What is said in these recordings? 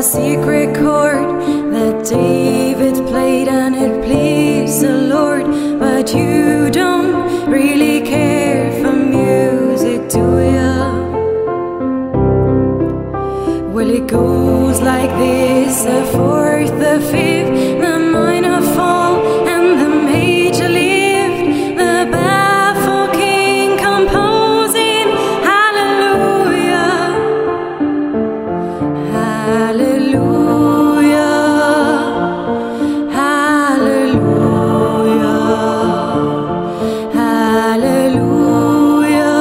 secret chord that David played and it pleased the Lord. But you don't really care for music, do ya? Well, it goes like this: the fourth, the fifth, the minor fall, and the major lift, the baffled king composing hallelujah, hallelujah, hallelujah, hallelujah,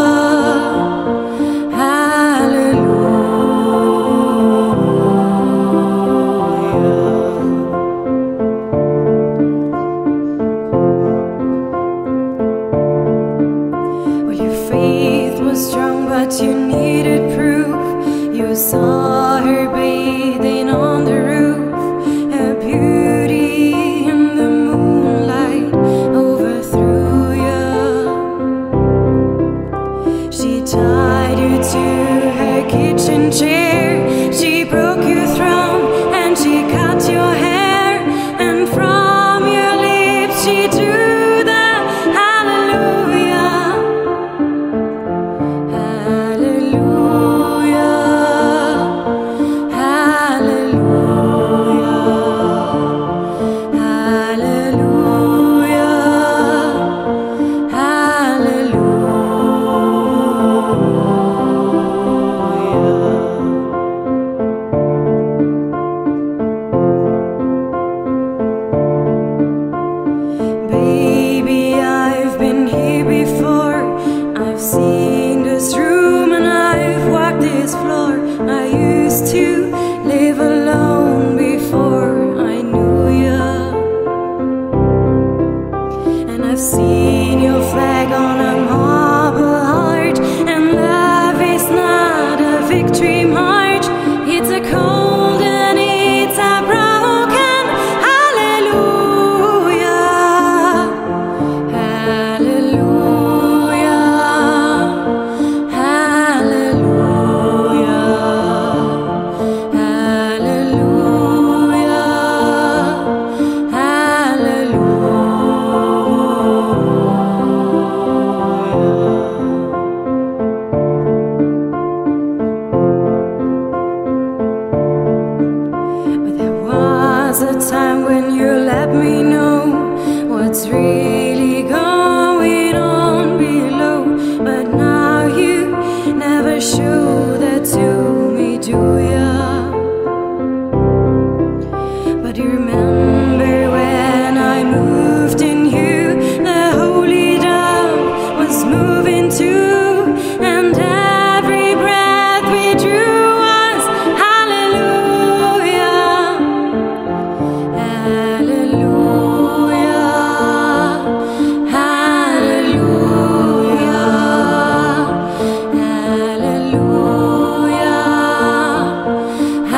hallelujah. Faith was strong, but you needed proof. You saw her bathing on the roof, her beauty in the moonlight overthrew you. She tied you to her kitchen chair, she broke your throne and she cut your hair, and from your lips she drew the hallelujah. Baby, I've been here before. I've seen this room and I've walked this floor. I used to live alone before I knew you, and I've seen your flag on a marble heart. And love is not a victory march, it's a cold and it's a broken hallelujah, hallelujah, hallelujah, hallelujah, hallelujah. But there was a time when you let me know what's really going on below. But now you never show that to me, do ya? But you remember when I moved in you, the holy dove was moving too, and every breath we drew was hallelujah, hallelujah, hallelujah, hallelujah,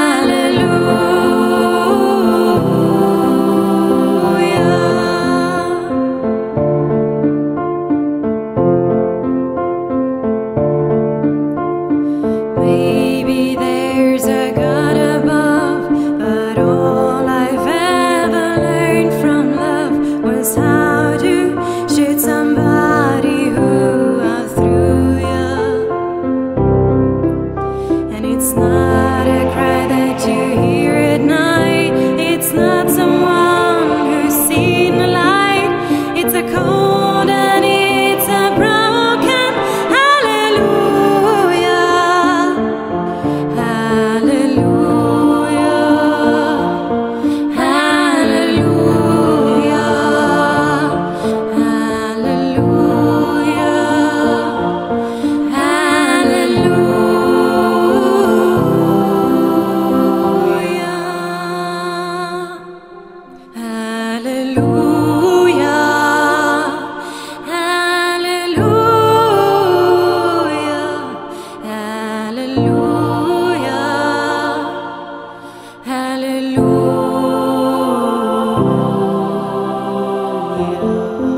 hallelujah. Maybe there's a God above, but all I've ever learned from love was how to shoot somebody who outthrew you. And it's not a cry that you hear at night, it's not someone who's seen the light, it's a cold and it's a broken hallelujah, hallelujah, hallelujah, hallelujah, hallelujah.